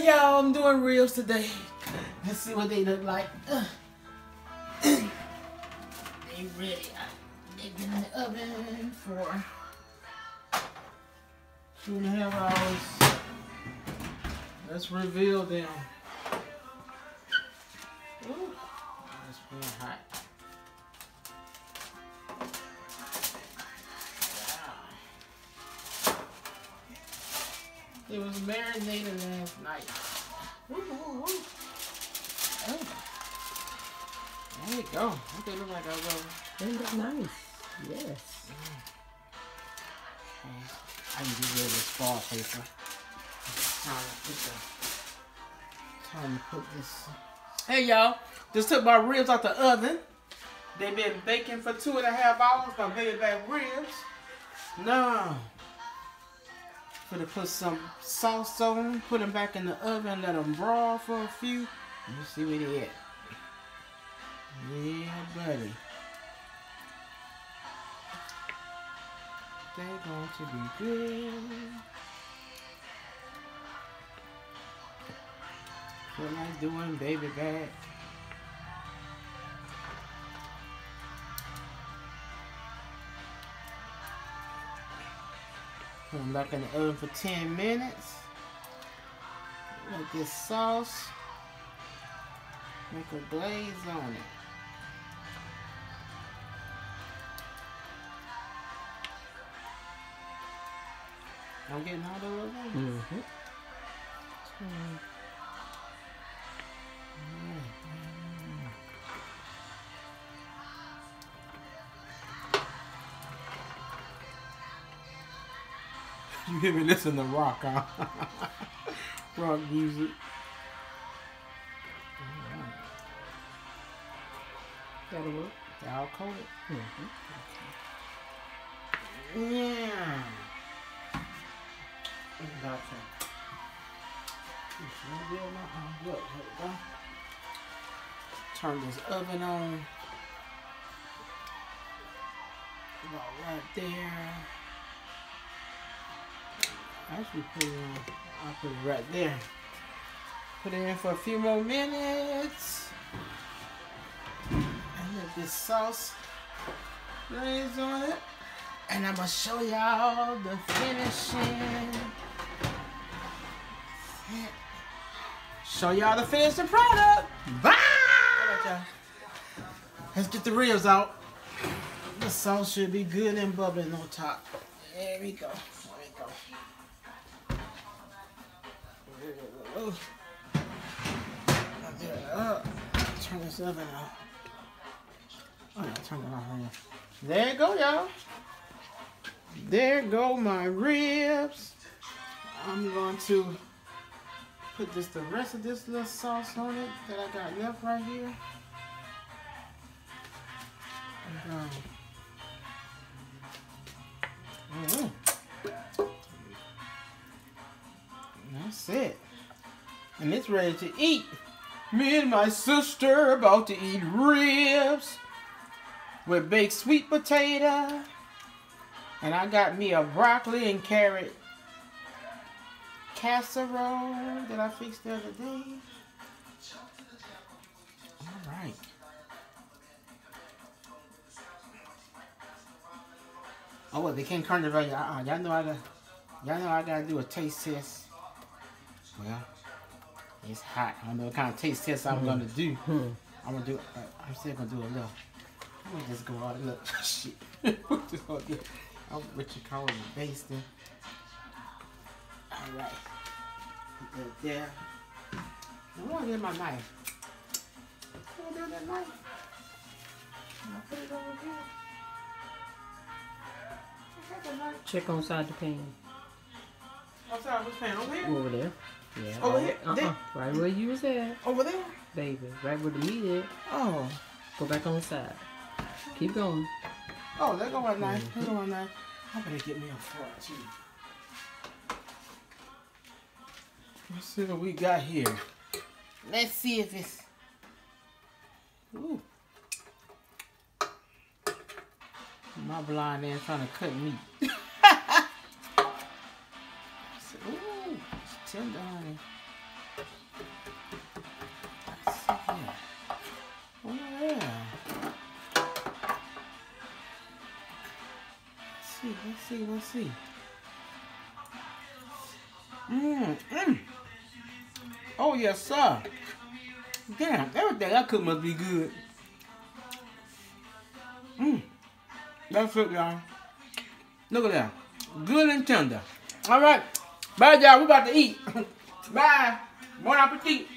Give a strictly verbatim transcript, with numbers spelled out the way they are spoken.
Hey y'all, I'm doing ribs today. Let's see what they look like. Uh, they ready. They've been in the oven for two and a half hours. Let's reveal them. Ooh, it's pretty hot. It was marinated last night. Ooh, ooh, ooh. Oh. There you go. What they look like, I will. They look nice. Yes. Mm. Okay. I can get rid of this fall paper. Time to put the, time to put this. Hey y'all, just took my ribs out the oven. They've been baking for two and a half hours. My baby back ribs. No. Gonna put some sauce on them, put them back in the oven, let them broil for a few. Let's see where they at. Yeah, buddy. They're going to be good. What am I doing, baby back? Put them back in the oven for ten minutes. Let this sauce make a glaze on it. I'm getting all the way down. Mm-hmm. Mm. You hear me listen to rock, huh? Rock music. That'll work. Y'all cold? Mm-hmm. Okay. Yeah. Gotcha. Look, here we go. Turn this oven on. About right there. Actually, put it on. I'll put it right there. Put it in for a few more minutes. And let this sauce glaze on it. And I'm going to show y'all the finishing. Show y'all the finishing product. Bye! All right, y'all. Let's get the ribs out. The sauce should be good and bubbling on top. There we go. There we go. Uh, turn this oven off. Oh, yeah, turn it off here. There you go, y'all. There go my ribs. I'm going to put this the rest of this little sauce on it that I got left right here. And, um, mm-hmm. That's it. And it's ready to eat. Me and my sister about to eat ribs with baked sweet potato. And I got me a broccoli and carrot casserole that I fixed the other day. Alright. Oh, well, they can't turn it right. Uh-uh. Y'all know I got y'all know I gotta do a taste test. Well, it's hot. I don't know what kind of taste test I'm mm-hmm. gonna do. Mm-hmm. I'm gonna do. Uh, I'm still gonna do a little. I'm gonna just go out and look. Shit. Just gonna do. I'm what you call it, basting. All right. Put that there. I want to get my knife. I want to get that knife. I put it over here. I got the knife. Check on side the pan. Outside which pan? Over here? Over there. Yeah. Over here? Uh-uh. There? Right where you was at. Over there? Baby. Right where the meat is. Oh. Go back on the side. Keep going. Oh, there go my knife. Mm-hmm. There go my knife. I better get me a fork too. Let's see what we got here. Let's see if it's. Ooh. My blind man trying to cut meat. Ooh, it's tender, honey. see, let's see, let's see. Mmm, mmm. Oh, yes, sir. Damn, everything I cook must be good. Mmm. That's it, y'all. Look at that. Good and tender. All right. Bye, y'all. We about to eat. Bye. Bon appetit.